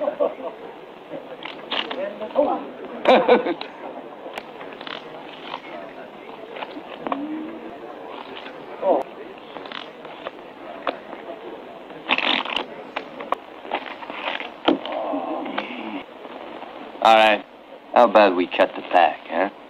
All right. How about we cut the pack, huh?